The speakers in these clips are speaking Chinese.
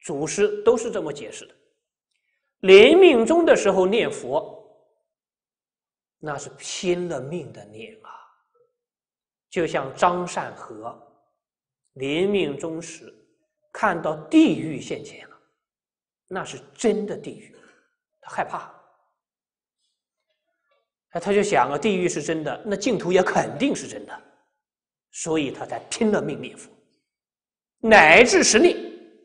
祖师都是这么解释的。临命终的时候念佛，那是拼了命的念啊，就像张善和临命终时看到地狱现前了，那是真的地狱，他害怕。他就想啊，地狱是真的，那净土也肯定是真的，所以他才拼了命念佛，乃至10念，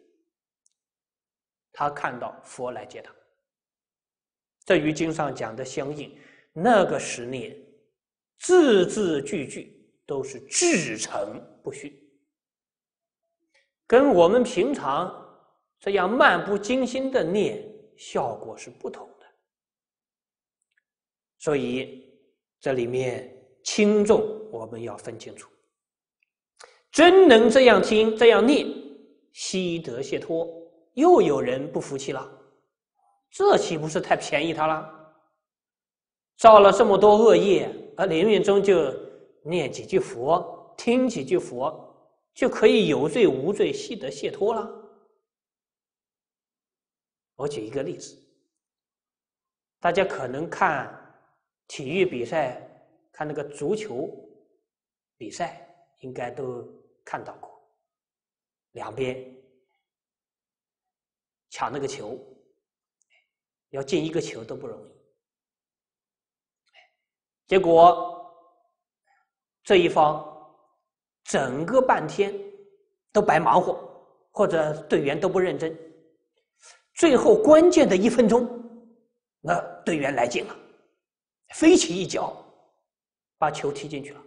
他看到佛来接他。这与经上讲的相应，那个10念字字句句都是至诚不虚，跟我们平常这样漫不经心的念效果是不同的。所以这里面轻重我们要分清楚，真能这样听这样念，悉得解脱，又有人不服气了，这岂不是太便宜他了？造了这么多恶业，临命终就念几句佛，听几句佛，就可以有罪无罪，悉得解脱了。我举一个例子，大家可能看体育比赛，看那个足球比赛，应该都看到过，两边抢那个球，要进一个球都不容易。结果这一方整个半天都白忙活，或者队员都不认真，最后关键的1分钟，那队员来劲了，飞起一脚把球踢进去了。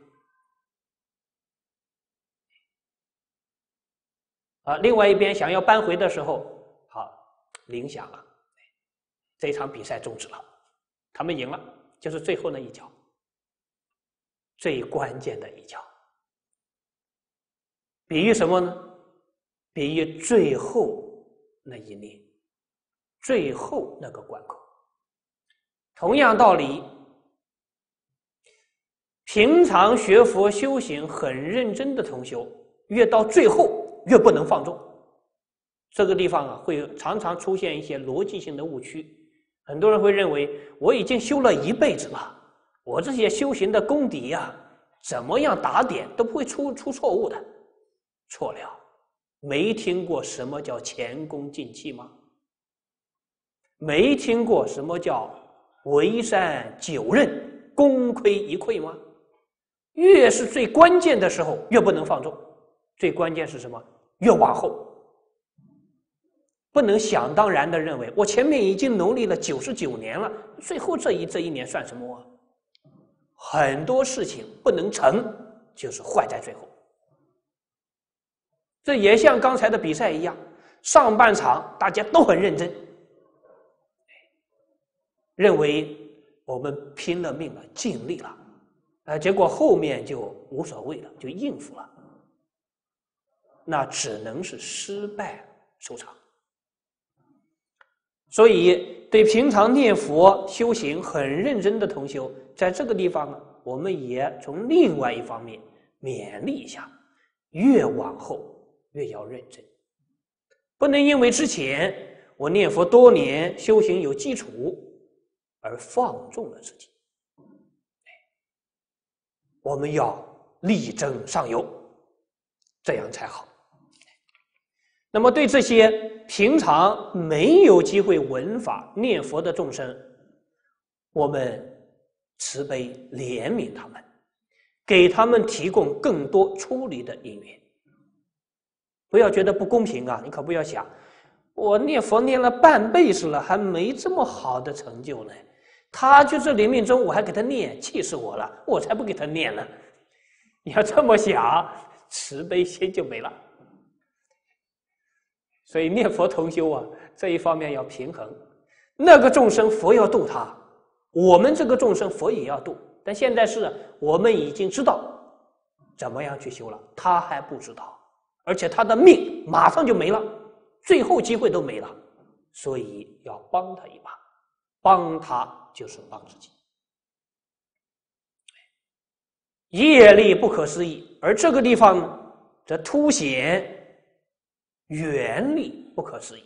另外一边想要扳回的时候，好，铃响了，这场比赛终止了，他们赢了，就是最后那一脚，最关键的一脚。比喻什么呢？比喻最后那一念，最后那个关口。同样道理，平常学佛修行很认真的同修，越到最后越不能放纵。这个地方啊，会常常出现一些逻辑性的误区。很多人会认为，我已经修了一辈子了，我这些修行的功底呀，怎么样打点都不会出错误的。错了，没听过什么叫前功尽弃吗？没听过什么叫围山9仞，功亏一篑吗？越是最关键的时候，越不能放纵。最关键是什么？越往后，不能想当然的认为我前面已经努力了99年了，最后这一年算什么啊？很多事情不能成，就是坏在最后。这也像刚才的比赛一样，上半场大家都很认真，认为我们拼了命了，尽力了，结果后面就无所谓了，就应付了，那只能是失败收场。所以对平常念佛修行很认真的同修，在这个地方呢，我们也从另外一方面勉励一下，越往后越要认真，不能因为之前我念佛多年，修行有基础而放纵了自己。我们要力争上游，这样才好。那么对这些平常没有机会闻法念佛的众生，我们慈悲怜悯他们，给他们提供更多出离的因缘。不要觉得不公平啊！你可不要想，我念佛念了半辈子了，还没这么好的成就呢。他就是临命终，我还给他念，气死我了！我才不给他念呢。你要这么想，慈悲心就没了。所以念佛同修啊，这一方面要平衡。那个众生佛要度他，我们这个众生佛也要度。但现在是我们已经知道怎么样去修了，他还不知道。而且他的命马上就没了，最后机会都没了，所以要帮他一把，帮他就是帮自己。业力不可思议，而这个地方呢，则凸显缘力不可思议，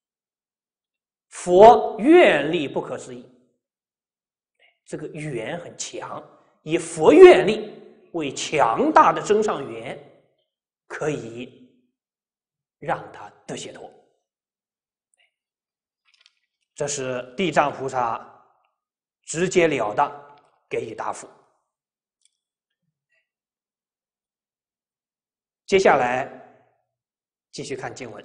佛愿力不可思议。这个缘很强，以佛愿力为强大的增上缘，可以让他得解脱。这是地藏菩萨直截了当给予答复。接下来继续看经文：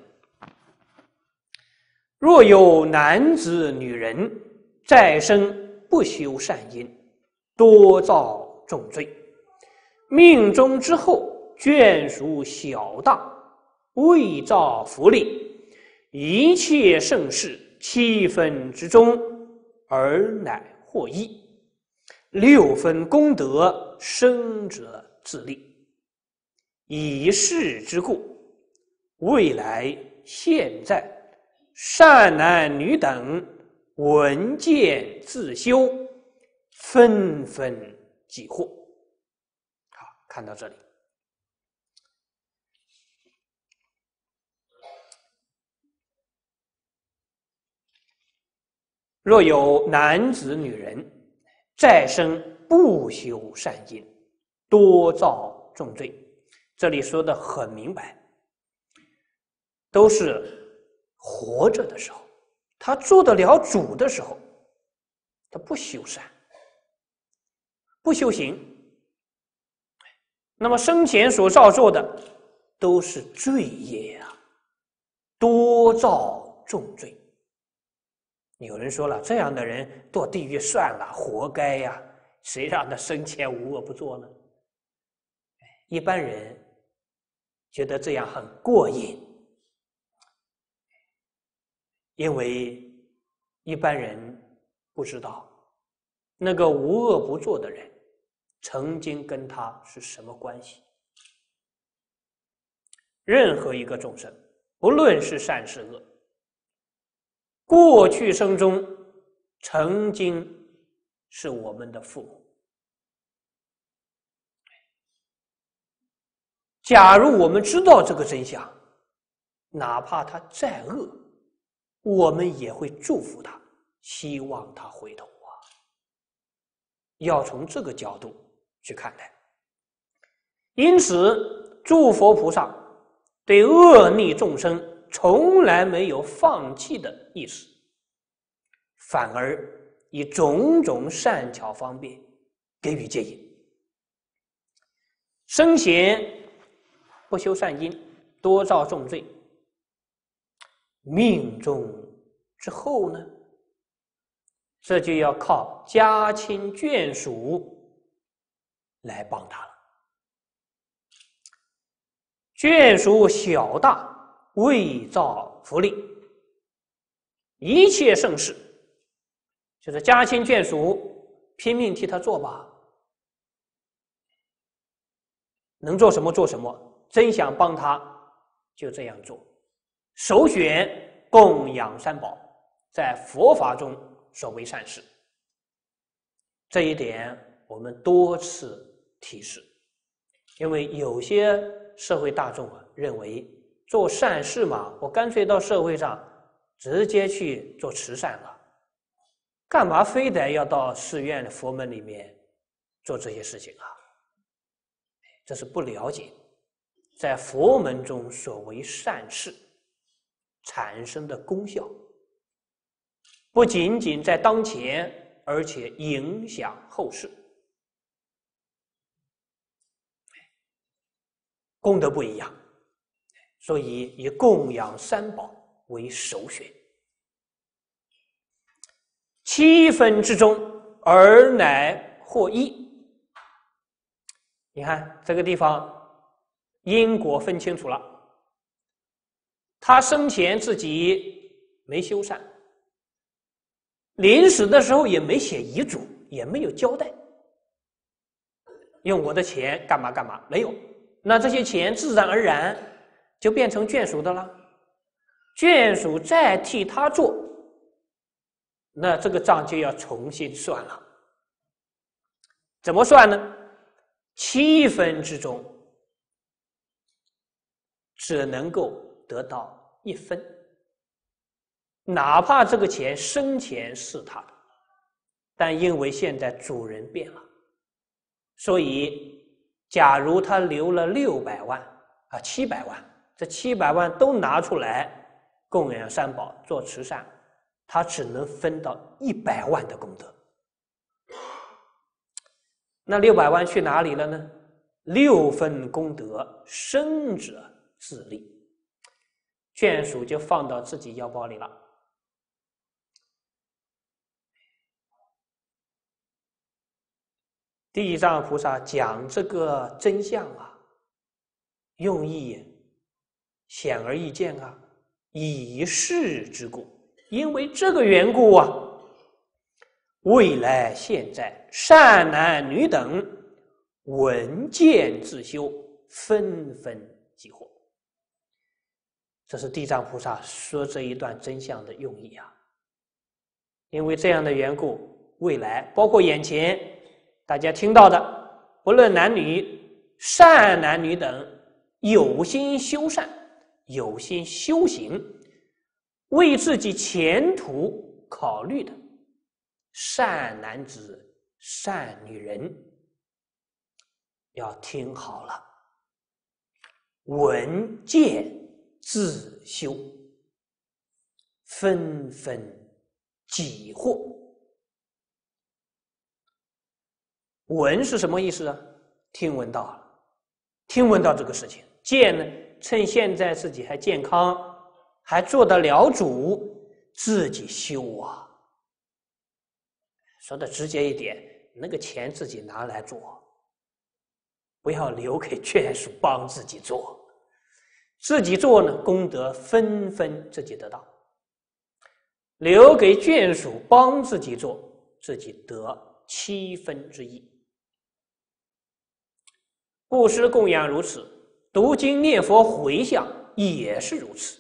若有男子女人再生不修善因，多造重罪，命终之后眷属小大，未造福利，一切盛世7分之中，而乃获益，6分功德，生者自立。以是之故，未来现在善男女等闻见自修，纷纷即获。好，看到这里，若有男子女人再生不修善因，多造重罪。这里说的很明白，都是活着的时候，他做得了主的时候，他不修善，不修行，那么生前所造作的都是罪业啊，多造重罪。有人说了，这样的人堕地狱算了，活该呀，谁让他生前无恶不作呢？一般人觉得这样很过瘾，因为一般人不知道那个无恶不作的人曾经跟他是什么关系。任何一个众生，不论是善是恶，过去生中曾经是我们的父母。假如我们知道这个真相，哪怕他再恶，我们也会祝福他，希望他回头啊。要从这个角度去看待。因此，诸佛菩萨对恶逆众生从来没有放弃的意思，反而以种种善巧方便给予接引。生前不修善因，多造重罪，命中之后呢，这就要靠家亲眷属来帮他了。眷属小大，未造福利，一切盛事，就是家亲眷属拼命替他做吧，能做什么做什么。真想帮他，就这样做。首选供养三宝，在佛法中所为善事。这一点我们多次提示，因为有些社会大众认为做善事嘛，我干脆到社会上直接去做慈善了，干嘛非得要到寺院的佛门里面做这些事情啊？这是不了解在佛门中所为善事产生的功效，不仅仅在当前，而且影响后世，功德不一样，所以以供养三宝为首选。7分之中，而乃获益。你看这个地方因果分清楚了，他生前自己没修善，临死的时候也没写遗嘱，也没有交代用我的钱干嘛干嘛，没有。那这些钱自然而然就变成眷属的了，眷属再替他做，那这个账就要重新算了。怎么算呢？7分之中只能够得到1分， 哪怕这个钱生前是他的，但因为现在主人变了，所以假如他留了600万啊700万，这700万都拿出来供养三宝做慈善，他只能分到100万的功德。那600万去哪里了呢？6分功德，生者自立，眷属就放到自己腰包里了。地藏菩萨讲这个真相啊，用意显而易见啊，以示之故。因为这个缘故啊，未来现在善男女等闻见自修，纷纷即获。这是地藏菩萨说这一段真相的用意啊。因为这样的缘故，未来包括眼前大家听到的，不论男女，善男女等有心修善，有心修行，为自己前途考虑的善男子、善女人，要听好了，闻见自修，纷纷即获。闻是什么意思啊？听闻到了，听闻到这个事情。见呢，趁现在自己还健康，还做得了主，自己修啊。说的直接一点，那个钱自己拿来做，不要留给眷属帮自己做。自己做呢，功德纷纷自己得到；留给眷属帮自己做，自己得1/7。布施供养如此，读经念佛回向也是如此。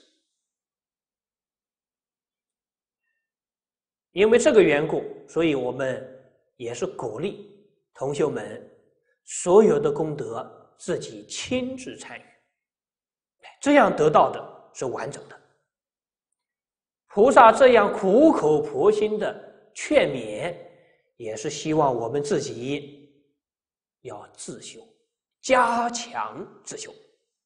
因为这个缘故，所以我们也是鼓励同修们所有的功德自己亲自参与，这样得到的是完整的。菩萨这样苦口婆心的劝勉，也是希望我们自己要自修，加强自修。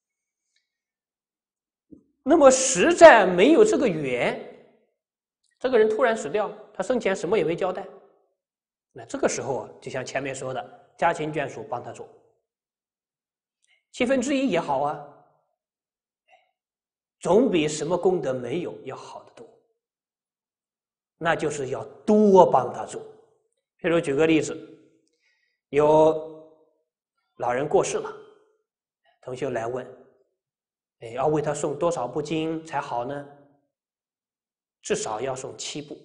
那么实在没有这个缘，这个人突然死掉了，他生前什么也没交代，那这个时候啊，就像前面说的，家亲眷属帮他做1/7也好啊，总比什么功德没有要好得多。那就是要多帮他做。譬如举个例子，有老人过世了，同学来问，要为他诵多少部经才好呢？至少要诵7部，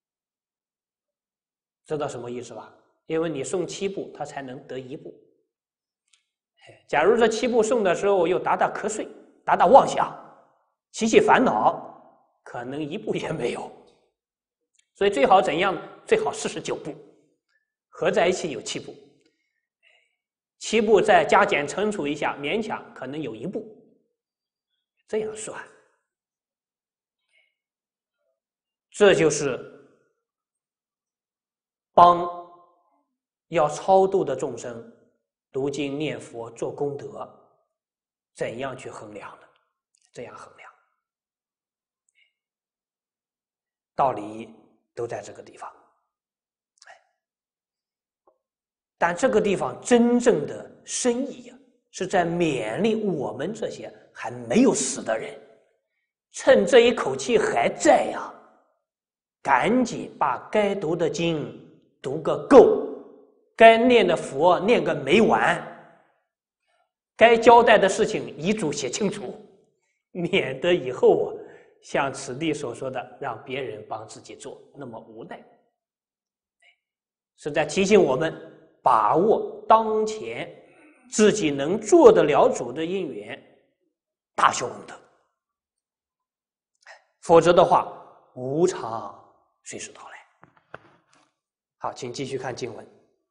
知道什么意思吧？因为你诵7部，他才能得1部。假如这7部诵的时候又打打瞌睡、打打妄想、起起烦恼，可能1部也没有。所以最好怎样？最好49部，合在一起有7部。7部再加减乘除一下，勉强可能有1部，这样算。这就是帮要超度的众生读经念佛做功德，怎样去衡量的？这样衡量，道理都在这个地方。但这个地方真正的深意啊，是在勉励我们这些还没有死的人，趁这一口气还在呀，赶紧把该读的经读个够，该念的佛念个没完，该交代的事情遗嘱写清楚，免得以后啊，像此地所说的让别人帮自己做那么无奈。是在提醒我们把握当前自己能做得了主的因缘，大修功德，否则的话无常随时到来。好，请继续看经文。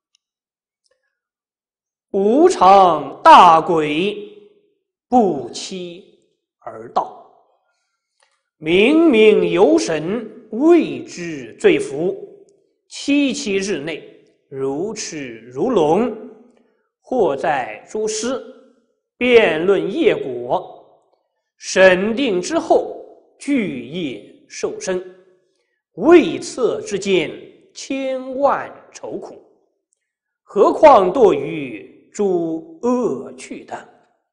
无常大鬼不期而到， 冥冥有神为之罪福，7日内如赤如龙，或在诸师辩论业果，审定之后具业受生，未测之间千万愁苦，何况堕于诸恶趣等。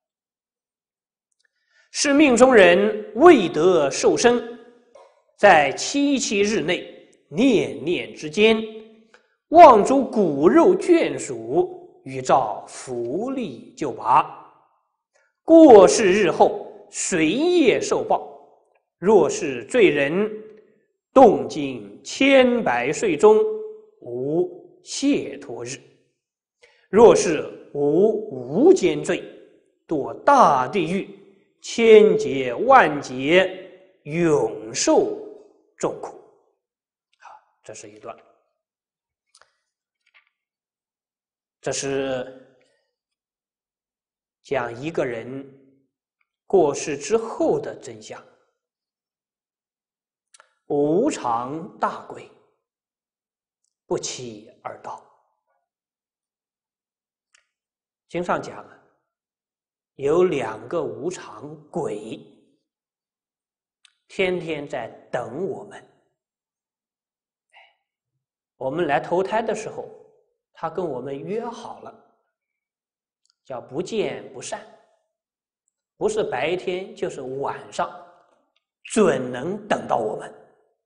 是命中人未得受生，在7日内念念之间，望诸骨肉眷属，与照福利救拔，过世日后随业受报。若是罪人，动经千百岁中无解脱日；若是无间罪，堕大地狱，千劫万劫，永受重苦。好，这是一段。这是讲一个人过世之后的真相。无常大鬼，不期而到。经上讲啊，有2个无常鬼，天天在等我们。我们来投胎的时候，他跟我们约好了，叫不见不散，不是白天就是晚上，准能等到我们。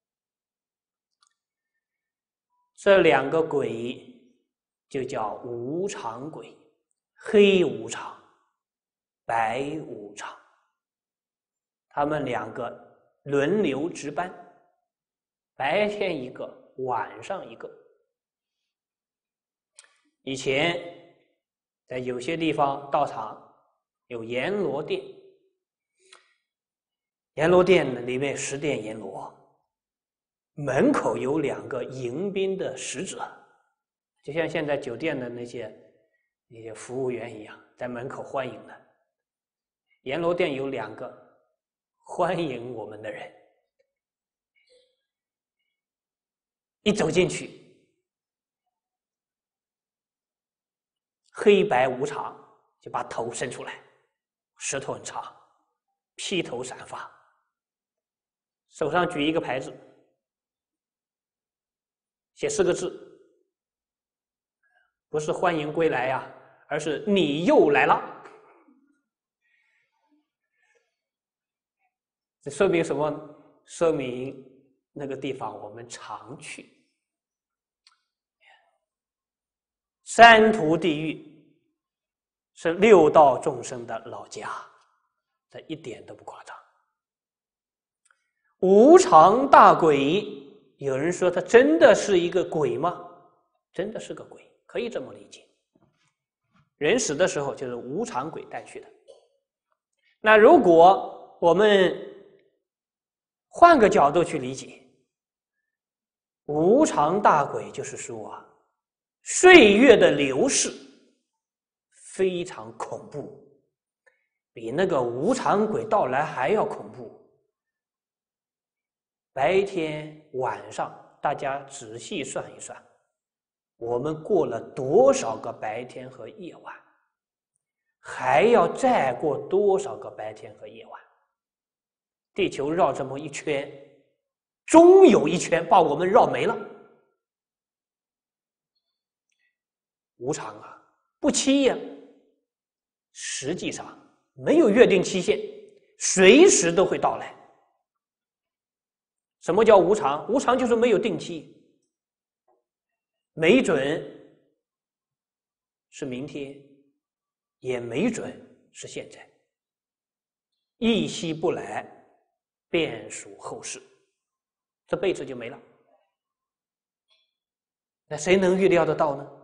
这2个鬼就叫无常鬼，黑无常、白无常。他们2个轮流值班，白天一个，晚上一个。以前在有些地方道场有阎罗殿，阎罗殿里面10殿阎罗，门口有2个迎宾的使者，就像现在酒店的那些服务员一样，在门口欢迎的。阎罗殿有2个欢迎我们的人，一走进去，黑白无常就把头伸出来，舌头很长，披头散发，手上举一个牌子，写4个字，不是欢迎归来呀，而是你又来了。这说明什么？说明那个地方我们常去。3途地狱是6道众生的老家，这一点都不夸张。无常大鬼，有人说他真的是一个鬼吗？真的是个鬼，可以这么理解。人死的时候就是无常鬼带去的。那如果我们换个角度去理解，无常大鬼就是说啊，岁月的流逝非常恐怖，比那个无常鬼到来还要恐怖。白天晚上，大家仔细算一算，我们过了多少个白天和夜晚，还要再过多少个白天和夜晚？地球绕这么一圈，终有一圈把我们绕没了。无常啊，不期呀，实际上没有约定期限，随时都会到来。什么叫无常？无常就是没有定期，没准是明天，也没准是现在，一夕不来，便属后事，这辈子就没了。那谁能预料得到呢？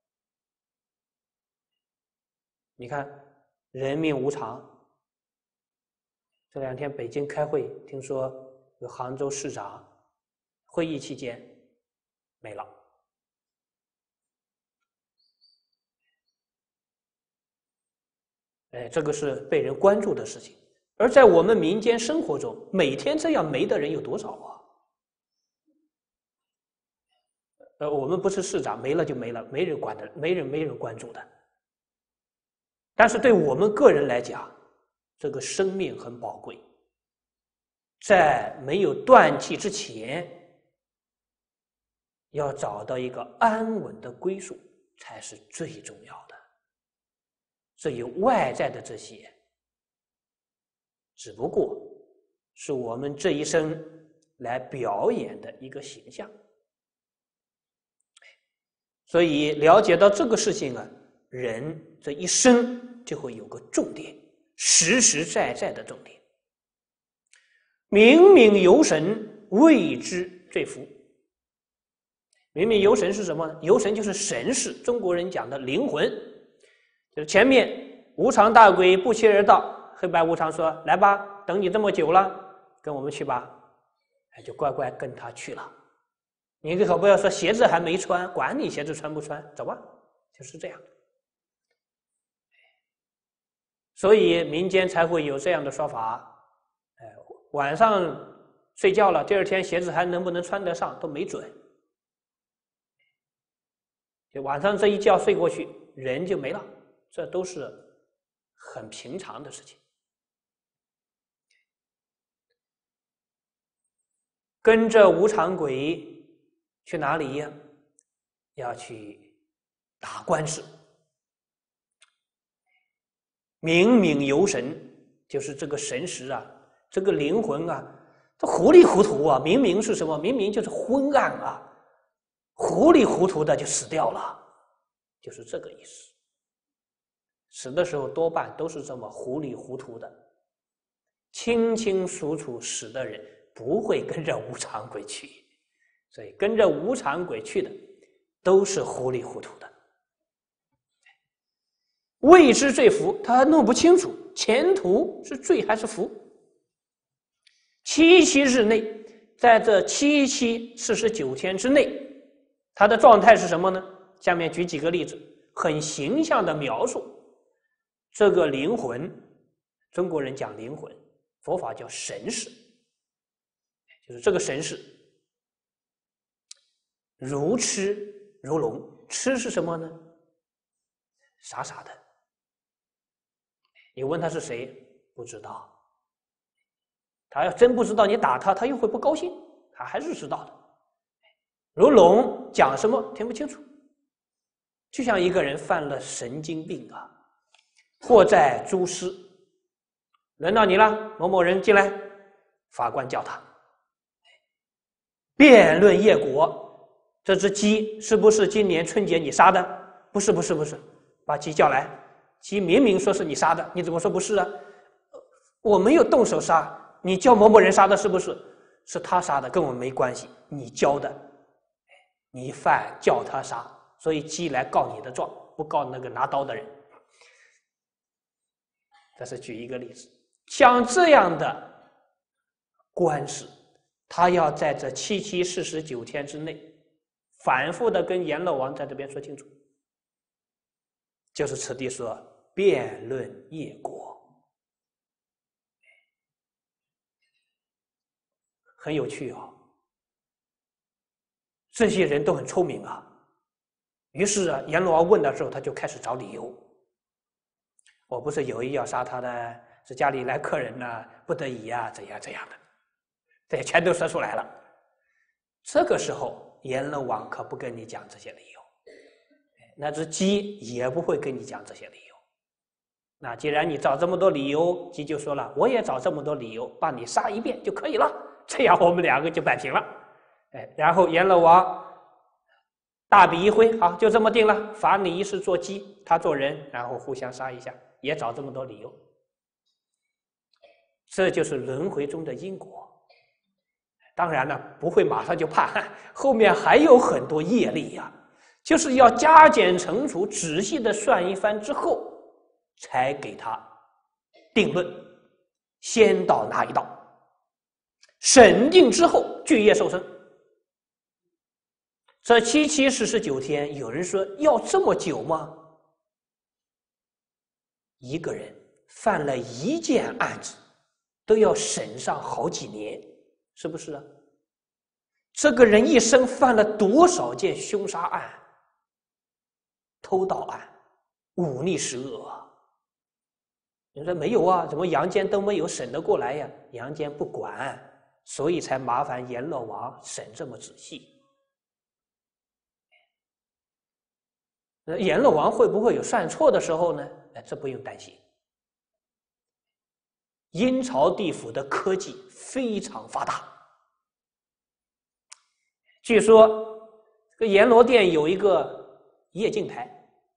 你看，人命无常。这2天北京开会，听说有杭州市长会议期间没了。这个是被人关注的事情。 而在我们民间生活中，每天这样没的人有多少啊？我们不是市长，没了就没了，没人管的，没人关注的。但是对我们个人来讲，这个生命很宝贵，在没有断气之前，要找到一个安稳的归宿才是最重要的。至于外在的这些，只不过是我们这一生来表演的一个形象。所以了解到这个事情啊，人这一生就会有个重点，实实在在的重点。冥冥游神，谓之最福。冥冥游神是什么呢？游神就是神识，中国人讲的灵魂。就是前面无常大鬼不期而到，黑白无常说：“来吧，等你这么久了，跟我们去吧。”就乖乖跟他去了。你可不要说鞋子还没穿，管你鞋子穿不穿，走吧，就是这样。所以民间才会有这样的说法，晚上睡觉了，第二天鞋子还能不能穿得上都没准。就晚上这一觉睡过去，人就没了，这都是很平常的事情。跟着无常鬼去哪里呀？要去打官司。冥冥游神，就是这个神识啊，这个灵魂啊，它糊里糊涂啊。冥冥是什么？冥冥就是昏暗啊，糊里糊涂的就死掉了，就是这个意思。死的时候多半都是这么糊里糊涂的，清清楚楚死的人不会跟着无常鬼去。所以跟着无常鬼去的都是糊里糊涂的。未知罪福，他还弄不清楚前途是罪还是福。77日内，在这7749天之内，他的状态是什么呢？下面举几个例子，很形象的描述这个灵魂。中国人讲灵魂，佛法叫神识，就是这个神识如痴如聋。痴是什么呢？傻傻的。你问他是谁，不知道。他要真不知道，你打他，他又会不高兴，他还是知道的。如聋，讲什么听不清楚，就像一个人犯了神经病啊，或在诸师。轮到你了，某某人进来，法官叫他辩论业果。这只鸡是不是今年春节你杀的？不是，把鸡叫来。鸡明明说是你杀的，你怎么说不是啊？我没有动手杀，你叫某某人杀的，是不是？是他杀的，跟我没关系，你教的，你犯叫他杀，所以鸡来告你的状，不告那个拿刀的人。这是举一个例子。像这样的官司，他要在这7749天之内反复的跟阎罗王在这边说清楚，就是此地说辩论业果。很有趣啊，这些人都很聪明啊。于是啊，阎罗王问的时候，他就开始找理由。我不是有意要杀他的，是家里来客人呢，不得已啊，怎样的，这些全都说出来了。这个时候，阎罗王可不跟你讲这些理由，那只鸡也不会跟你讲这些理由。那既然你找这么多理由，鸡就说了，我也找这么多理由，把你杀一遍就可以了，这样我们两个就摆平了。然后阎罗王大笔一挥，好，就这么定了，罚你一世做鸡，他做人，然后互相杀一下，也找这么多理由。这就是轮回中的因果。当然了，不会马上就判，后面还有很多业力呀，就是要加减乘除，仔细的算一番之后，才给他定论，先到哪一道，审定之后具业受生。这7749天，有人说要这么久吗？一个人犯了一件案子， 都要审上好几年，是不是啊？这个人一生犯了多少件凶杀案、偷盗案、忤逆十恶啊？你说没有啊？怎么阳间都没有审得过来呀？阳间不管，所以才麻烦阎罗王审这么仔细。阎罗王会不会有算错的时候呢？这不用担心。阴曹地府的科技非常发达。据说这个阎罗殿有一个夜镜台，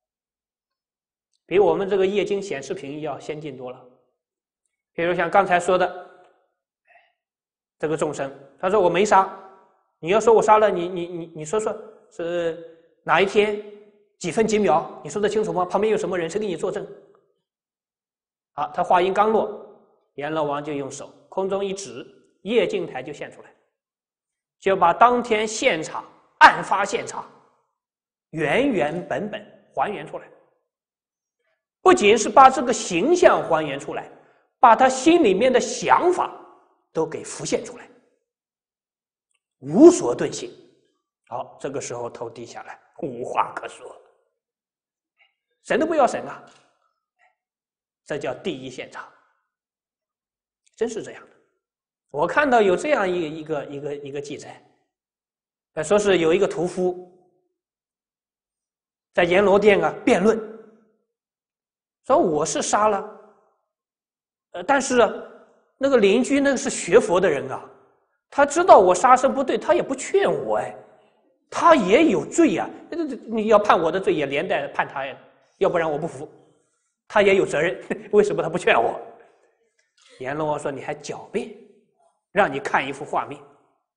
比我们这个液晶显示屏要先进多了。比如像刚才说的这个众生，他说我没杀，你要说我杀了你说说是哪一天几分几秒，你说得清楚吗？旁边有什么人，谁给你作证？好，他话音刚落，阎罗王就用手空中一指，夜镜台就现出来，就把当天现场案发现场原原本本还原出来。不仅是把这个形象还原出来，把他心里面的想法都给浮现出来，无所遁形。好，这个时候头低下来，无话可说，审都不要审啊，这叫第一现场，真是这样的。我看到有这样一个记载，说是有一个屠夫在阎罗殿辩论，说我是杀了，但是那个邻居那个是学佛的人啊，他知道我杀生不对，他也不劝我他也有罪呀，你要判我的罪也连带判他呀，要不然我不服，他也有责任，为什么他不劝我？阎罗王说你还狡辩，让你看一幅画面。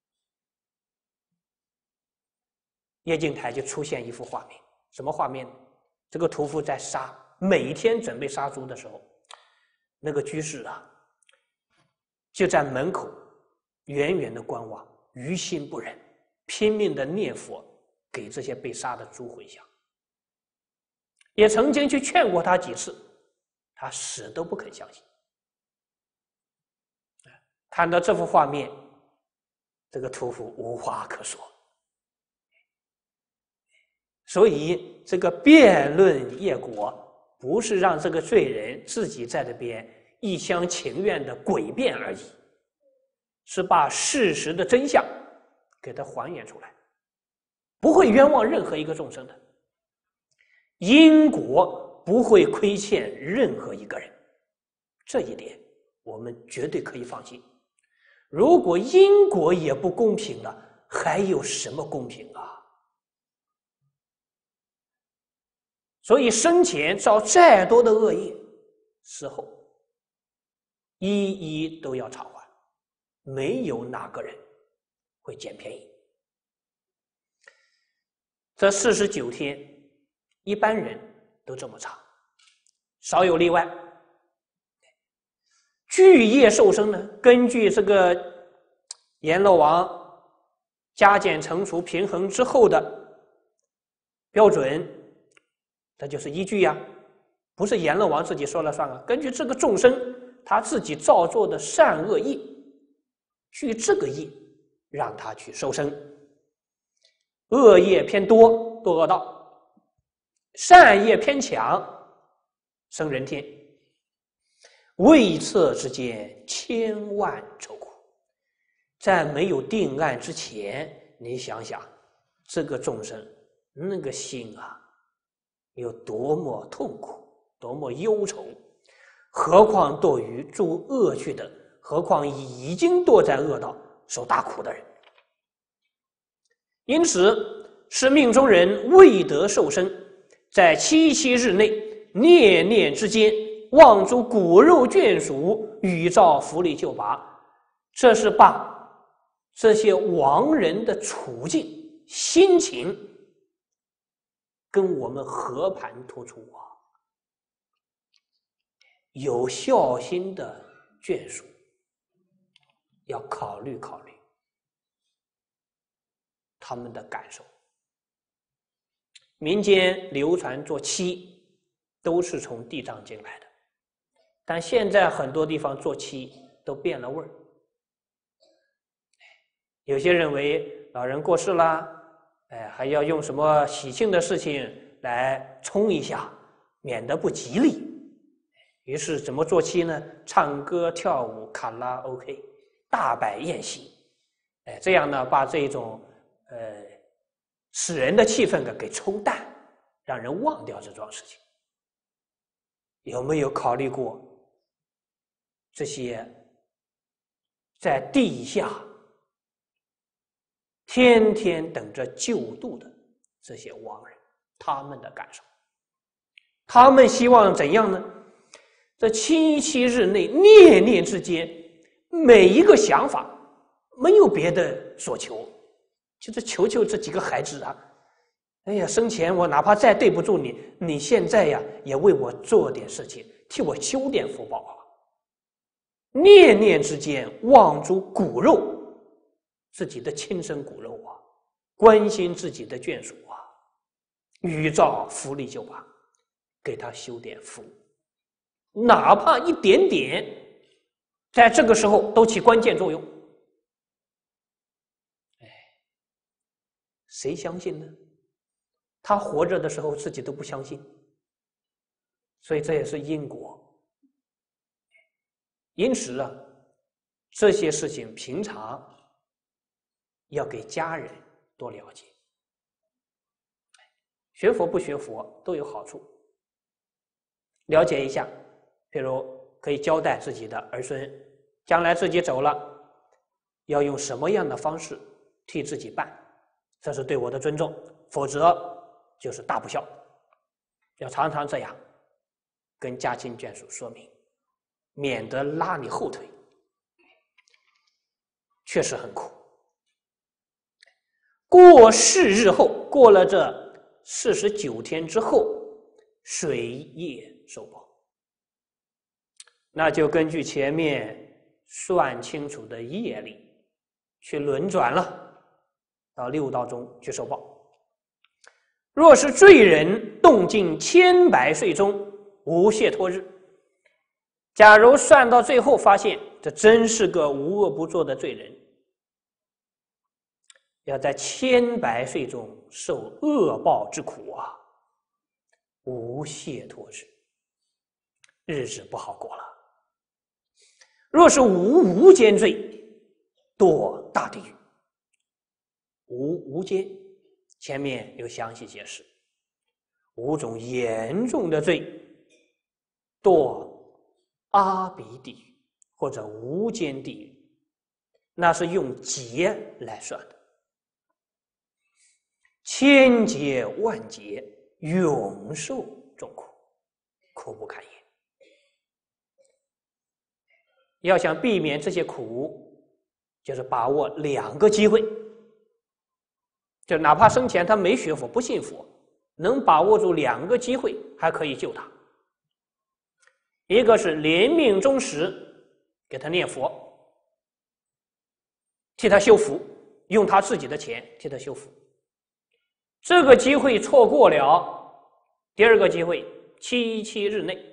夜镜台就出现一幅画面，什么画面呢？这个屠夫在杀，每天准备杀猪的时候，那个居士就在门口远远的观望，于心不忍，拼命的念佛，给这些被杀的猪回向。也曾经去劝过他几次，他死都不肯相信。看到这幅画面，这个屠夫无话可说。所以这个辩论业果不是让这个罪人自己在这边一厢情愿的诡辩而已，是把事实的真相给它还原出来，不会冤枉任何一个众生的，因果不会亏欠任何一个人，这一点我们绝对可以放心。如果因果也不公平了，还有什么公平啊？所以生前造再多的恶业，死后一一都要偿还，没有哪个人会捡便宜。这49天，一般人都这么长，少有例外。巨业受生呢，根据这个阎罗王加减乘除平衡之后的标准，这就是依据呀，不是阎罗王自己说了算啊。根据这个众生他自己造作的善恶业，据这个业让他去受生。恶业偏多堕恶道，善业偏强生人天。未测之间，千万愁苦。在没有定案之前，你想想这个众生那个心有多么痛苦，多么忧愁，何况堕于诸恶趣等，何况已经堕在恶道受大苦的人。因此是命中人未得受生，在77日内念念之间望诸骨肉眷属，宇照福利救拔，这是把这些亡人的处境心情跟我们和盘托出有孝心的眷属要考虑考虑他们的感受。民间流传做七都是从地藏经来的，但现在很多地方做七都变了味儿。有些认为老人过世啦，还要用什么喜庆的事情来冲一下，免得不吉利。于是怎么做期呢？唱歌、跳舞、卡拉 OK， 大摆宴席，这样呢，把这种使人的气氛给冲淡，让人忘掉这桩事情。有没有考虑过这些在地下天天等着救度的这些亡人，他们的感受？他们希望怎样呢？这77日内，念念之间，每一个想法没有别的所求，就是求这几个孩子啊！哎呀，生前我哪怕再对不住你，你现在呀也为我做点事情，替我修点福报啊！念念之间望诸骨肉，自己的亲生骨肉啊，关心自己的眷属啊，预照福利就罢，给他修点福，哪怕一点点，在这个时候都起关键作用。谁相信呢？他活着的时候自己都不相信，所以这也是因果。因此啊，这些事情平常要给家人多了解。学佛不学佛都有好处，了解一下，比如可以交代自己的儿孙，将来自己走了，要用什么样的方式替自己办，这是对我的尊重，否则就是大不孝。要常常这样跟家亲眷属说明，免得拉你后腿，确实很苦。过4日后，过了这49天之后，谁业受报？那就根据前面算清楚的业力去轮转了，到6道中去受报。若是罪人，动静千百岁中无解脱日。假如算到最后发现这真是个无恶不作的罪人，要在千百岁中受恶报之苦啊，无解脱日，日子不好过了。若是无间罪，堕大地狱。无间前面有详细解释，5种严重的罪，堕阿鼻地狱或者无间地狱，那是用劫来算的，千劫万劫，永受重苦，苦不堪言。要想避免这些苦，就是把握2个机会，就哪怕生前他没学佛不信佛，能把握住2个机会还可以救他。一个是临命终时给他念佛，替他修福，用他自己的钱替他修福，这个机会错过了，第2个机会77日内，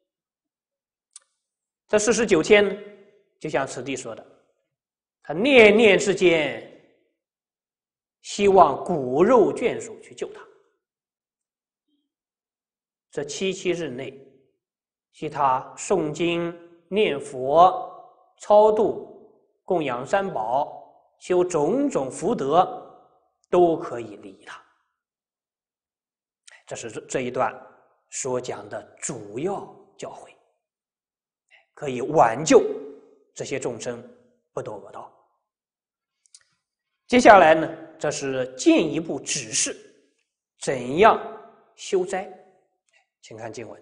这49天就像此地说的，他念念之间希望骨肉眷属去救他，这77日内替他诵经念佛超度供养3宝修种种福德，都可以利益他。这是这一段所讲的主要教诲，可以挽救这些众生不堕恶道。接下来呢，这是进一步指示怎样修斋，请看经文。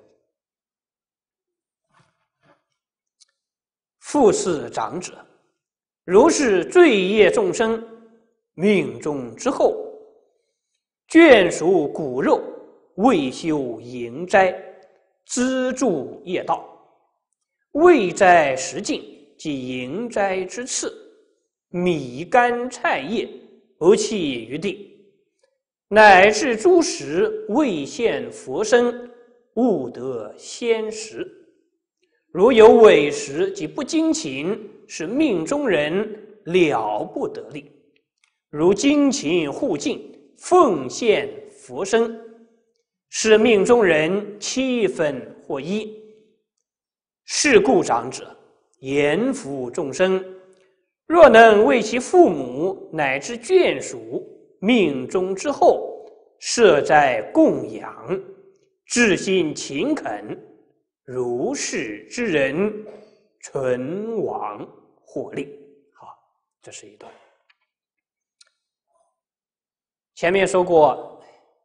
复次长者，如是罪业众生，命终之后，眷属骨肉，未修营斋，资助业道，未斋食尽，即营斋之次，米干菜叶不弃于地，乃至诸食未现佛身，勿得先食。 如有委实及不精勤，是命中人了不得力。如精勤护敬，奉献佛身，是命中人7分或1。是故长者严福众生，若能为其父母乃至眷属命中之后设斋供养，至心勤恳，如是之人存亡获利。好，这是一段。前面说过，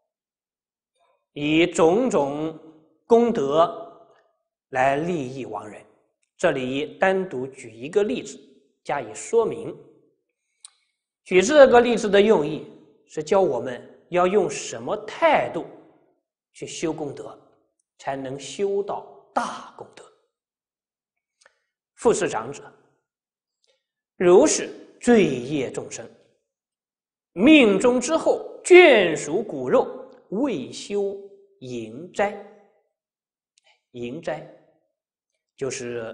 以种种功德来利益亡人，这里单独举一个例子加以说明。举这个例子的用意是教我们要用什么态度去修功德，才能修到大功德。复是长者，如是罪业众生，命中之后眷属骨肉，未修营斋。营斋就是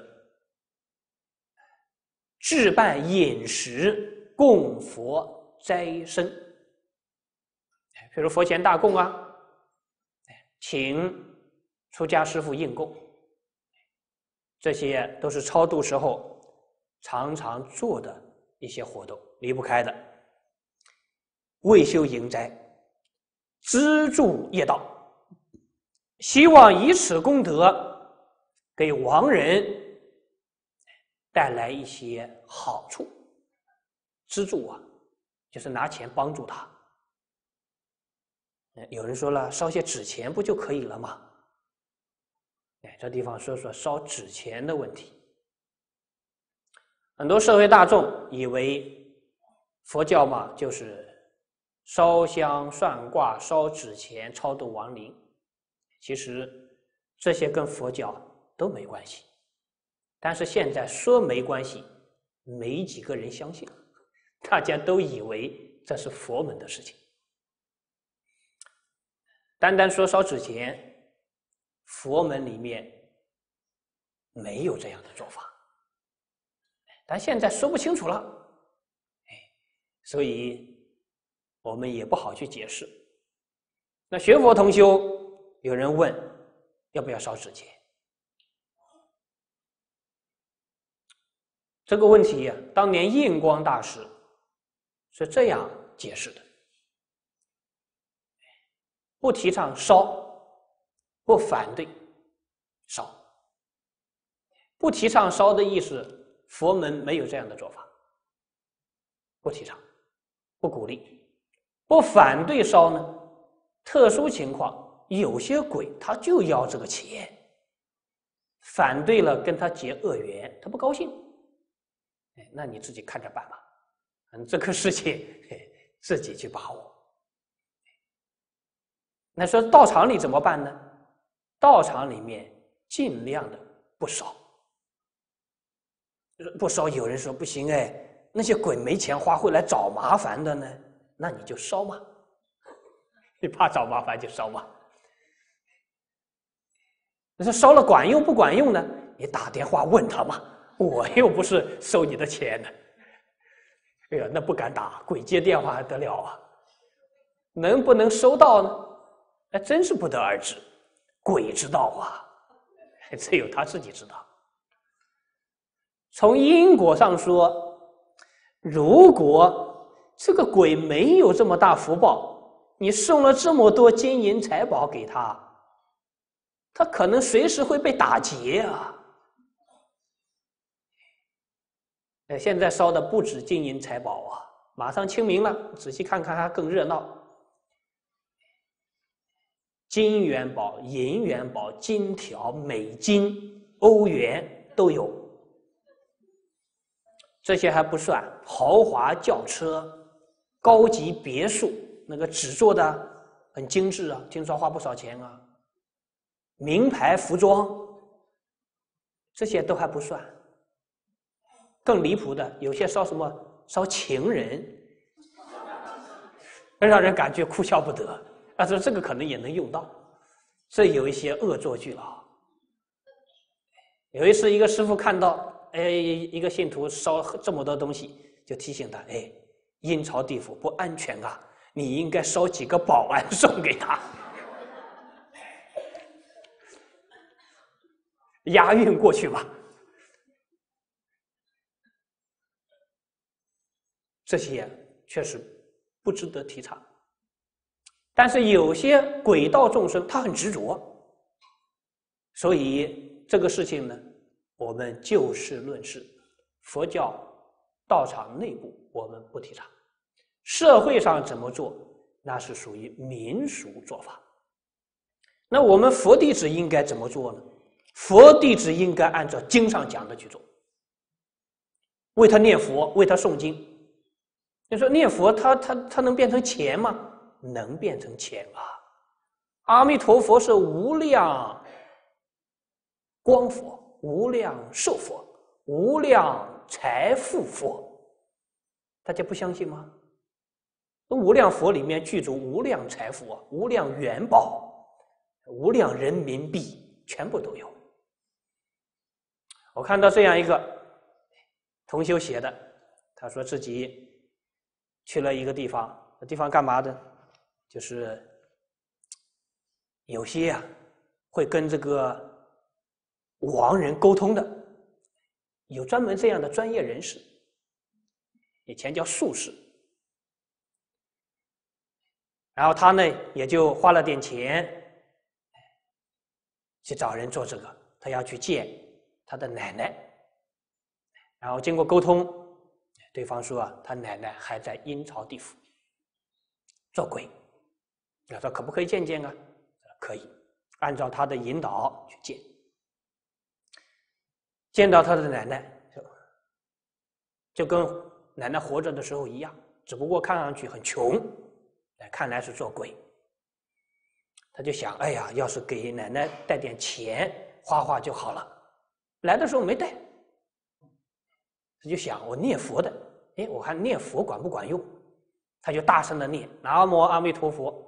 置办饮食供佛斋生，比如佛前大供啊，请出家师父应供，这些都是超度时候常常做的一些活动，离不开的。未修营斋，资助业道，希望以此功德给亡人带来一些好处。资助啊，就是拿钱帮助他。有人说了，烧些纸钱不就可以了吗？这地方说说烧纸钱的问题。很多社会大众以为佛教嘛，就是烧香算卦、烧纸钱、超度亡灵。其实这些跟佛教都没关系，但是现在说没关系，没几个人相信，大家都以为这是佛门的事情。单单说烧纸钱，佛门里面没有这样的做法，但现在说不清楚了，所以我们也不好去解释。那学佛同修，有人问要不要烧纸钱，这个问题啊，当年印光大师是这样解释的：不提倡烧，不反对烧。不提倡烧的意思，佛门没有这样的做法，不提倡，不鼓励。不反对烧呢，特殊情况，有些鬼他就要这个钱，反对了跟他结恶缘，他不高兴，那你自己看着办吧，这个事情自己去把握。那说道场里怎么办呢？道场里面尽量的不烧。不烧，有人说不行，那些鬼没钱花会来找麻烦的呢，那你就烧嘛，你怕找麻烦就烧嘛。你说烧了管用不管用呢？你打电话问他嘛，我又不是收你的钱的。哎呀，那不敢打，鬼接电话还得了啊？能不能收到呢？那真是不得而知，鬼知道啊，只有他自己知道。从因果上说，如果这个鬼没有这么大福报，你送了这么多金银财宝给他，他可能随时会被打劫啊。现在烧的不止金银财宝啊，马上清明了，仔细看看还更热闹。金元宝、银元宝、金条、美金、欧元都有。这些还不算豪华轿车、高级别墅，那个纸做的很精致啊，听说花不少钱啊。名牌服装，这些都还不算。更离谱的，有些烧什么烧情人，让人感觉哭笑不得。但是这个可能也能用到，这有一些恶作剧了。 有一次，一个师傅看到，一个信徒烧这么多东西，就提醒他，阴曹地府不安全啊，你应该烧几个保安送给他。押韵过去吧。这些确实不值得提倡。但是有些鬼道众生他很执着，所以这个事情呢，我们就事论事。佛教道场内部我们不提倡，社会上怎么做，那是属于民俗做法。那我们佛弟子应该怎么做呢？佛弟子应该按照经上讲的去做，为他念佛，为他诵经。你说念佛他能变成钱吗？能变成钱啊！阿弥陀佛是无量光佛、无量寿佛、无量财富佛，大家不相信吗？无量佛里面具足无量财富、无量元宝、无量人民币，全部都有。我看到这样一个同修写的，他说自己去了一个地方，那地方干嘛的？就是有些会跟这个亡人沟通的，有专门这样的专业人士，以前叫术士。然后他呢也就花了点钱去找人做这个，他要去见他的奶奶。然后经过沟通，对方说他奶奶还在阴曹地府做鬼。他说可不可以见见啊？可以，按照他的引导去见。见到他的奶奶，就跟奶奶活着的时候一样，只不过看上去很穷，看来是做鬼。他就想，哎呀，要是给奶奶带点钱花花就好了。来的时候没带，他就想我念佛的，我看念佛管不管用？他就大声的念南无阿弥陀佛。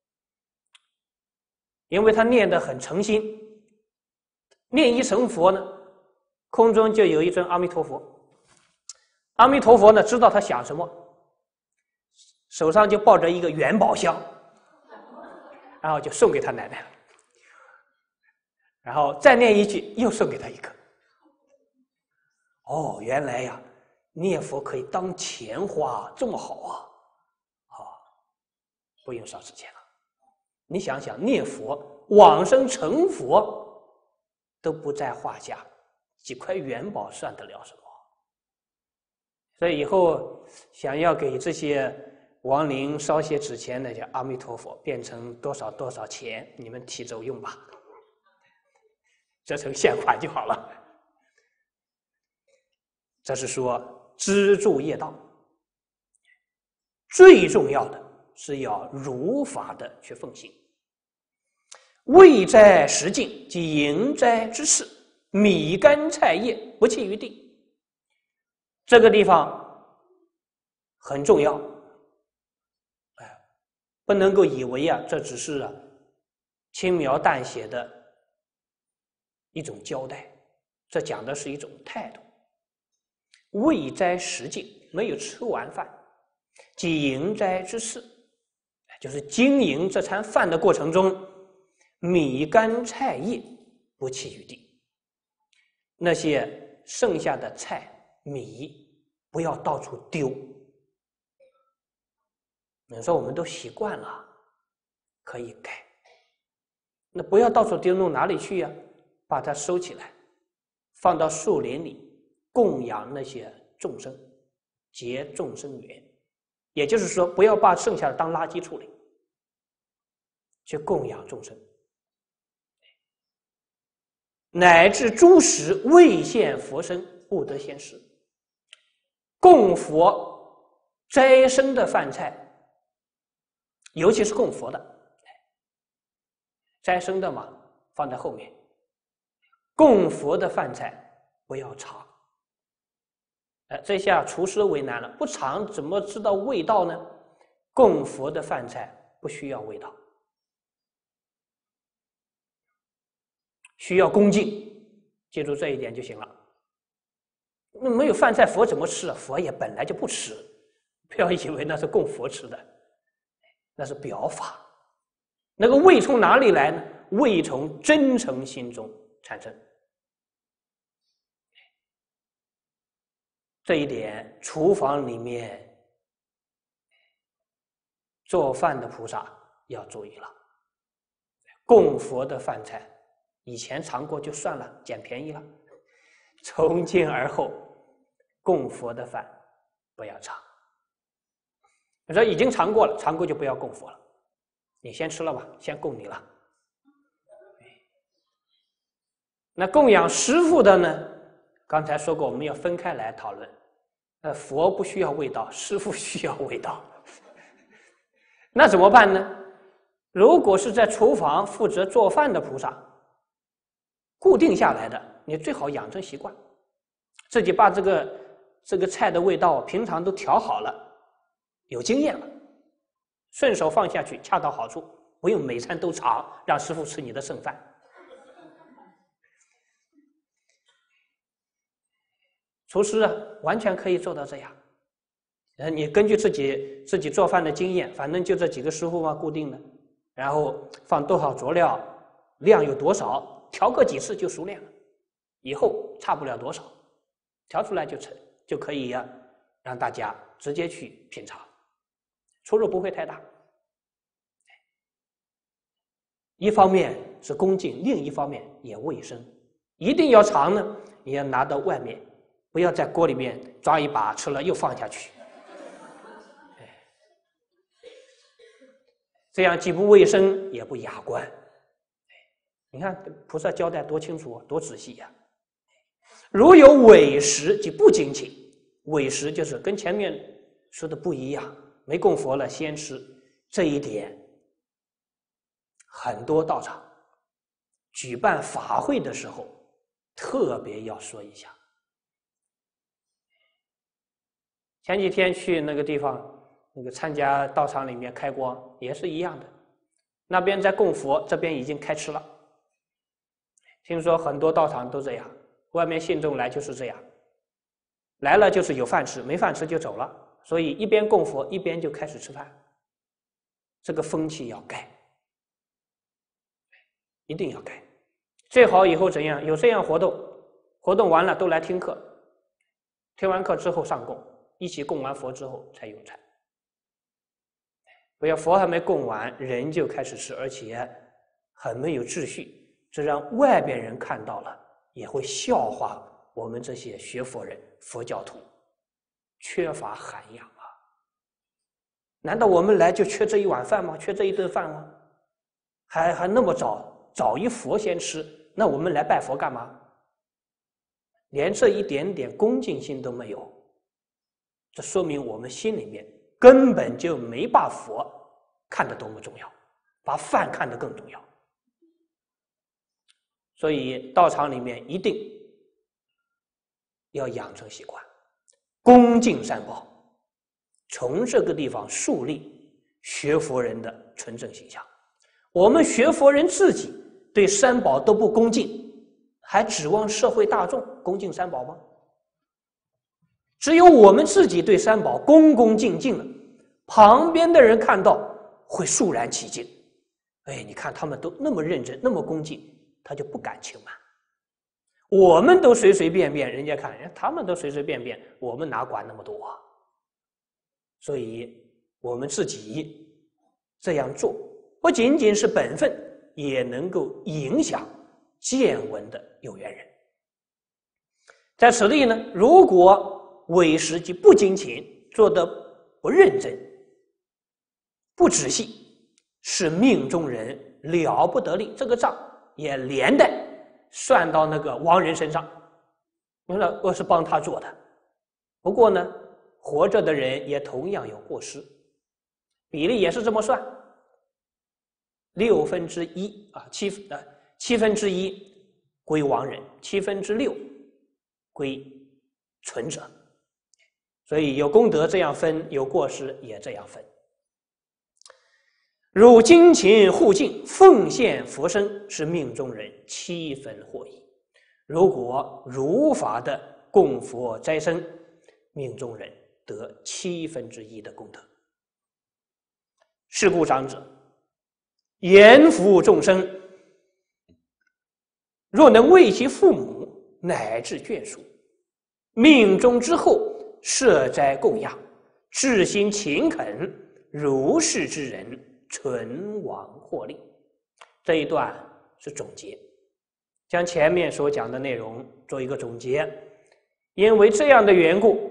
因为他念得很诚心，念一成佛呢，空中就有一尊阿弥陀佛。阿弥陀佛呢，知道他想什么，手上就抱着一个元宝箱，然后就送给他奶奶了。然后再念一句，又送给他一个。哦，原来呀，念佛可以当钱花，这么好啊！不用烧纸钱了。你想想，念佛往生成佛都不在话下，几块元宝算得了什么？所以以后想要给这些亡灵烧些纸钱的，叫阿弥陀佛，变成多少多少钱，你们提走用吧，折成现款就好了。这是说资助业道，最重要的是要如法的去奉行。未斋十境即营斋之事，米干菜叶不弃于地。这个地方很重要，不能够以为这只是轻描淡写的一种交代，这讲的是一种态度。未斋十境，没有吃完饭，即营斋之事，就是经营这餐饭的过程中，米干菜叶不弃于地，那些剩下的菜米不要到处丢。你说我们都习惯了，可以改，那不要到处丢，弄哪里去呀？把它收起来，放到树林里供养那些众生，结众生缘。也就是说，不要把剩下的当垃圾处理，去供养众生。乃至诸食未现佛身，不得先食。供佛斋生的饭菜，尤其是供佛的，斋生的嘛，放在后面。供佛的饭菜不要尝。这下厨师为难了，不尝怎么知道味道呢？供佛的饭菜不需要味道，需要恭敬， 记住这一点就行了。那没有饭菜，佛怎么吃啊？佛也本来就不吃，不要以为那是供佛吃的，那是表法。那个味从哪里来呢？味从真诚心中产生。这一点，厨房里面做饭的菩萨要注意了。供佛的饭菜，以前尝过就算了，捡便宜了。从今而后，供佛的饭不要尝。你说已经尝过了，尝过就不要供佛了。你先吃了吧，先供你了。那供养师父的呢？刚才说过，我们要分开来讨论。佛不需要味道，师父需要味道。那怎么办呢？如果是在厨房负责做饭的菩萨，固定下来的，你最好养成习惯，自己把这个菜的味道平常都调好了，有经验了，顺手放下去，恰到好处，不用每餐都尝，让师父吃你的剩饭。厨师啊，完全可以做到这样。你根据自己做饭的经验，反正就这几个师傅嘛，固定的，然后放多少佐料，量有多少，调个几次就熟练了，以后差不了多少，调出来就可以呀，让大家直接去品尝，出入不会太大。一方面是恭敬，另一方面也卫生。一定要尝呢，你要拿到外面。不要在锅里面抓一把吃了又放下去，这样既不卫生也不雅观。你看菩萨交代多清楚多仔细呀！如有违食，即不精勤。违食就是跟前面说的不一样，没供佛了先吃，这一点很多道场举办法会的时候特别要说一下。前几天去那个地方，参加道场里面开光也是一样的，那边在供佛，这边已经开吃了。听说很多道场都这样，外面信众来就是这样，来了就是有饭吃，没饭吃就走了，所以一边供佛一边就开始吃饭。这个风气要改，一定要改。最好以后怎样？有这样活动完了都来听课，听完课之后上供。一起供完佛之后才用餐，不要佛还没供完，人就开始吃，而且很没有秩序，这让外边人看到了也会笑话我们这些学佛人、佛教徒缺乏涵养啊！难道我们来就缺这一碗饭吗？缺这一顿饭吗？还那么早一佛先吃，那我们来拜佛干嘛？连这一点点恭敬心都没有。这说明我们心里面根本就没把佛看得多么重要，把饭看得更重要。所以道场里面一定要养成习惯，恭敬三宝，从这个地方树立学佛人的纯正形象。我们学佛人自己对三宝都不恭敬，还指望社会大众恭敬三宝吗？只有我们自己对三宝恭恭敬敬了，旁边的人看到会肃然起敬。哎，你看他们都那么认真，那么恭敬，他就不敢轻慢。我们都随随便便，人家看他们都随随便便，我们哪管那么多啊？所以我们自己这样做，不仅仅是本分，也能够影响见闻的有缘人。在此地呢，如果违食即不精勤，做得不认真、不仔细，是命中人了不得力，这个账也连带算到那个亡人身上。我是帮他做的，不过呢，活着的人也同样有过失，比例也是这么算1/6啊，1/7归亡人，6/7归存者。所以有功德这样分，有过失也这样分。如精勤护净、奉献佛身，是命中人7分获益。 如果如法的供佛斋僧，命中人得1/7的功德。是故长者，严福众生，若能为其父母乃至眷属，命中之后设斋供养，至心勤恳，如是之人，存亡获利。这一段是总结，将前面所讲的内容做一个总结。因为这样的缘故，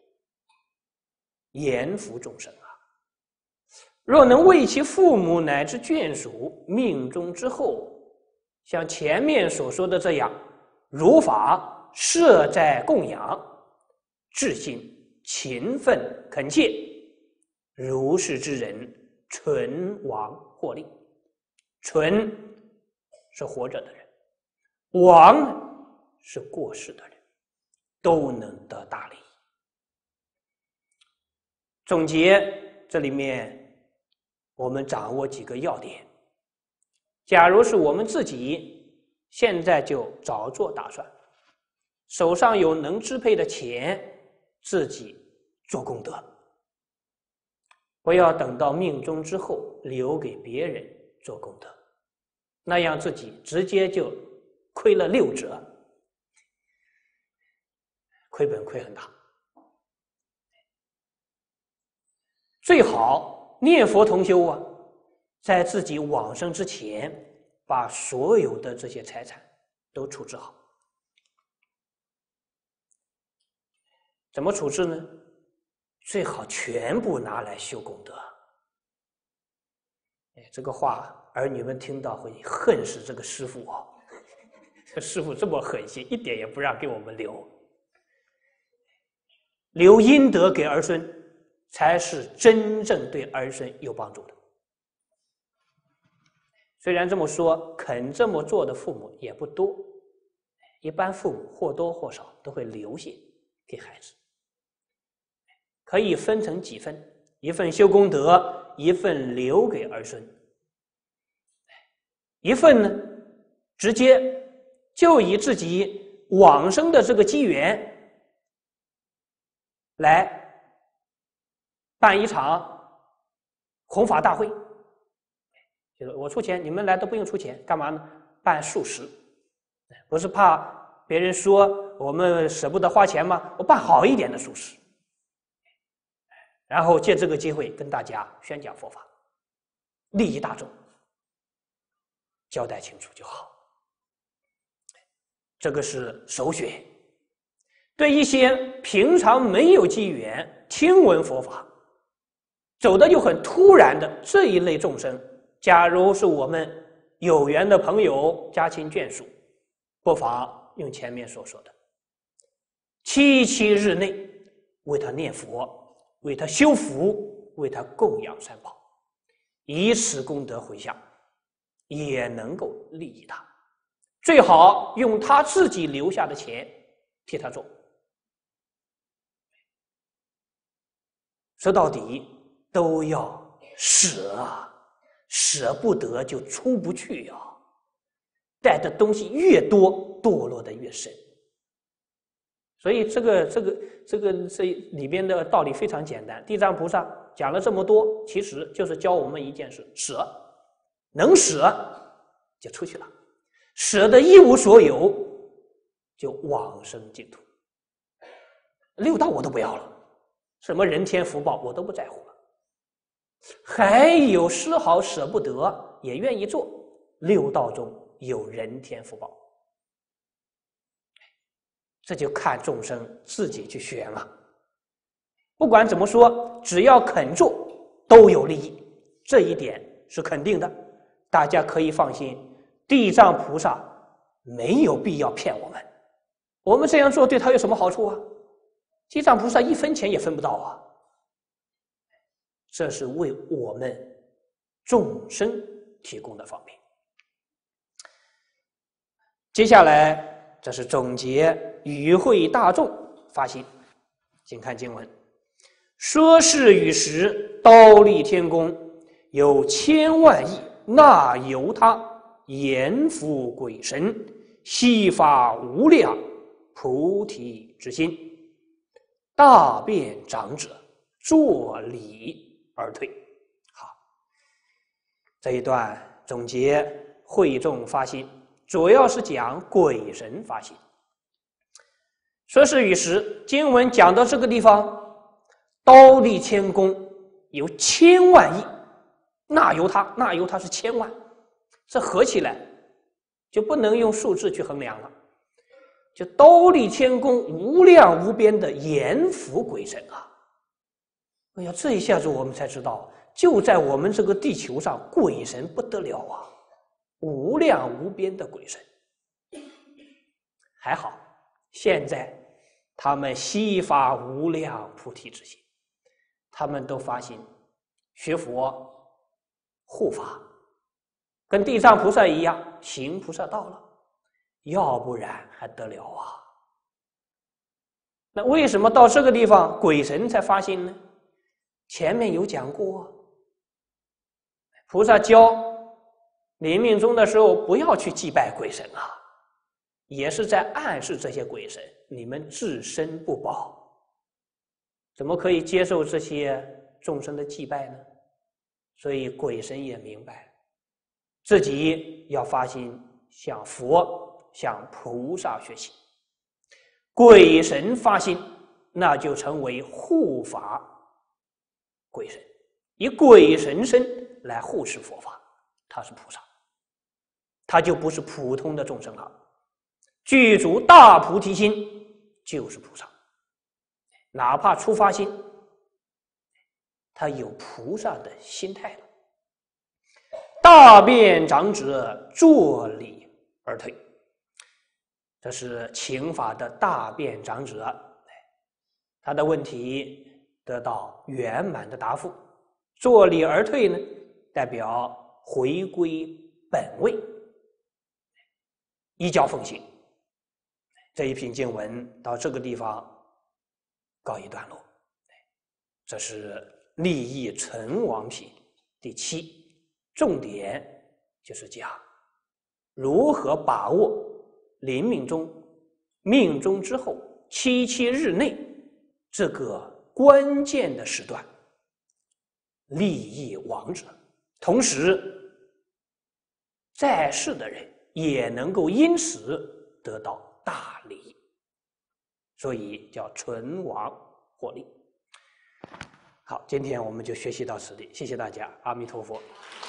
严福众生啊，若能为其父母乃至眷属，命中之后，像前面所说的这样，如法设斋供养，至心勤奋恳切，如是之人，存亡获利。存是活着的人，亡是过世的人，都能得大利益。总结这里面，我们掌握几个要点。假如是我们自己，现在就早做打算，手上有能支配的钱，自己做功德，不要等到命中之后留给别人做功德，那样自己直接就亏了6折，亏本亏很大。最好念佛同修啊，在自己往生之前，把所有的这些财产都处置好。怎么处置呢？最好全部拿来修功德。这个话儿女们听到会恨死这个师父啊！这师父这么狠心，一点也不让给我们留阴德给儿孙，才是真正对儿孙有帮助的。虽然这么说，肯这么做的父母也不多，一般父母或多或少都会留些给孩子，可以分成几份，一份修功德，一份留给儿孙，一份呢直接就以自己往生的这个机缘来办一场弘法大会。就是我出钱，你们来都不用出钱，干嘛呢？办素食，不是怕别人说我们舍不得花钱吗？我办好一点的素食，然后借这个机会跟大家宣讲佛法，利益大众，交代清楚就好。这个是首选。对一些平常没有机缘听闻佛法，走的又很突然的这一类众生，假如是我们有缘的朋友、家亲眷属，不妨用前面所说的7日内为他念佛，为他修福，为他供养三宝，以此功德回向，也能够利益他。最好用他自己留下的钱替他做。说到底都要舍啊，舍不得就出不去啊，带的东西越多，堕落的越深。所以这里边的道理非常简单。地藏菩萨讲了这么多，其实就是教我们一件事：舍，能舍就出去了，舍得一无所有就往生净土。六道我都不要了，什么人天福报我都不在乎了，还有丝毫舍不得也愿意做，六道中有人天福报，这就看众生自己去选了。不管怎么说，只要肯做都有利益，这一点是肯定的，大家可以放心。地藏菩萨没有必要骗我们，我们这样做对他有什么好处啊？地藏菩萨1分钱也分不到啊！这是为我们众生提供的方便。接下来这是总结与会大众发心，请看经文：说是与时，刀立天宫，有千万亿那由他，阎浮鬼神， 悉发无量菩提之心，大辩长者作礼而退。好，这一段总结会众发心，主要是讲鬼神发心。说是与时，经文讲到这个地方，刀立千功有千万亿，那由他是千万，这合起来就不能用数字去衡量了。就刀立千功，无量无边的阎浮鬼神啊！哎呀，这一下子我们才知道，就在我们这个地球上，鬼神不得了啊，无量无边的鬼神。还好，现在他们悉发无量菩提之心，他们都发心学佛护法，跟地藏菩萨一样行菩萨道了，要不然还得了啊？那为什么到这个地方鬼神才发心呢？前面有讲过，菩萨教临命终的时候不要去祭拜鬼神啊，也是在暗示这些鬼神，你们自身不保，怎么可以接受这些众生的祭拜呢？所以鬼神也明白，自己要发心向佛、向菩萨学习。鬼神发心，那就成为护法鬼神，以鬼神身来护持佛法，他是菩萨，他就不是普通的众生了。具足大菩提心就是菩萨，哪怕初发心，他有菩萨的心态了。大辩长者作礼而退，这是请法的大辩长者，他的问题得到圆满的答复。作礼而退呢，代表回归本位，依教奉行。这一品经文到这个地方告一段落。这是利益存亡品第7，重点就是讲如何把握临命终、命终之后7日内这个关键的时段，利益亡者，同时在世的人也能够因此得到大利益，所以叫存亡获利。好，今天我们就学习到此地，谢谢大家，阿弥陀佛。